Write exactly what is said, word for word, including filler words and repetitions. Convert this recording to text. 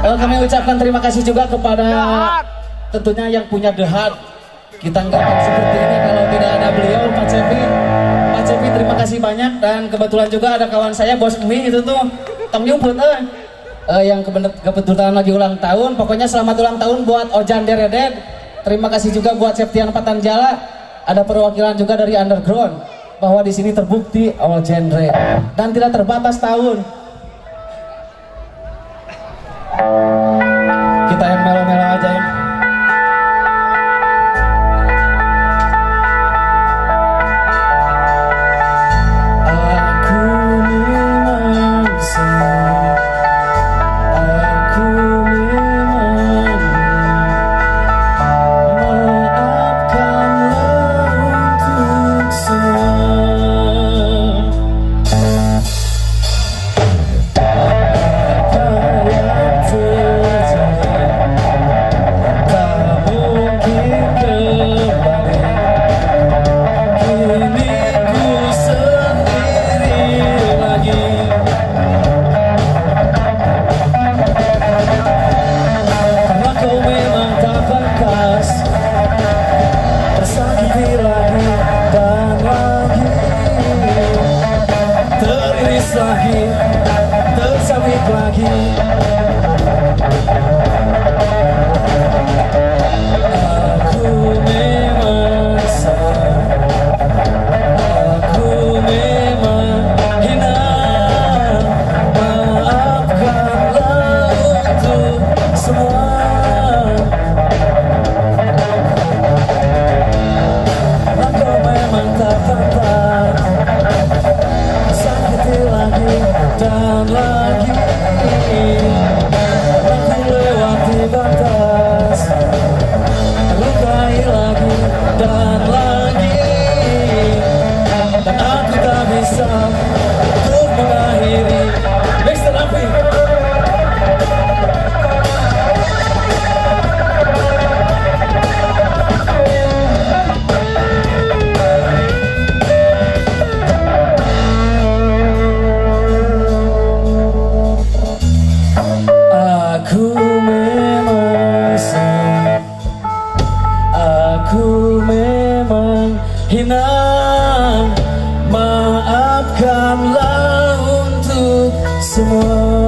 Uh, kami ucapkan terima kasih juga kepada tentunya yang punya The Heart. Kita nggak akan seperti ini kalau tidak ada beliau, Pak Cepi. Pak Cepi terima kasih banyak, dan kebetulan juga ada kawan saya Bos Emi itu tuh Tom Yumput eh. Uh, yang kebetulan lagi ulang tahun. Pokoknya selamat ulang tahun buat Ojan Deredet. Terima kasih juga buat Septian Patanjala. Ada perwakilan juga dari Underground bahwa di sini terbukti all genre dan tidak terbatas tahun. Kita yang melo-melo aja ya. Lagi, tersawit lagi. Aku memang salah, aku memang hina. Maafkanlah untuk semua. Aku memang tak pantas sakiti lagi dan lagi. Aku lewati batas, lukai lagi dan lagi, dan aku tak bisa untuk mengakhiri. mister Api. Aku memang salah, aku memang hina. Maafkanlah untuk semua.